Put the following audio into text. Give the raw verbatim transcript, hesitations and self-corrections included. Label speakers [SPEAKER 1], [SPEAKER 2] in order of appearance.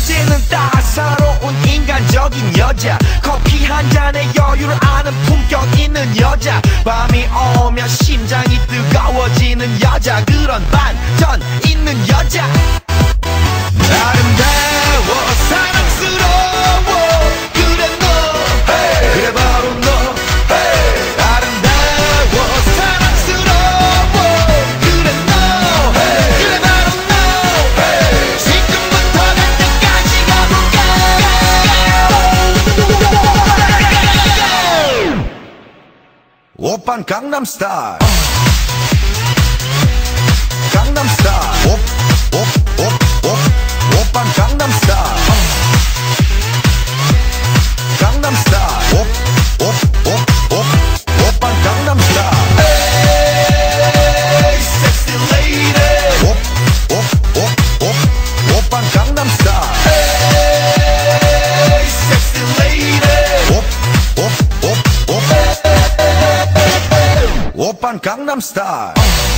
[SPEAKER 1] 낮에는 따사로운 인간적인 여자, 커피 한 잔에 여유를 아는 품격 있는 여자, 밤이 오면 심장이 뜨거워지는 여자, 그런 반전 있는 여자. 아름다워 사랑스러워 그래 너 hey. 그래 바로 너 hey. 아름다워 사랑스러워 그래 너 hey. 그래 바로 너 hey. 지금부터 갈 때까지 가볼까. 오빤 강남스타일 강남스타일 오, 오, 오, 오, 오빤 강남스타일 강남스타일 오, 오, 오, 오, 오빤 강남스타일 에이 섹시 레이디 오, 오, 오, 오, 오빤 강남스타일 에이 섹시 레이디 오, 오, 오, 오, 오빤 강남스타일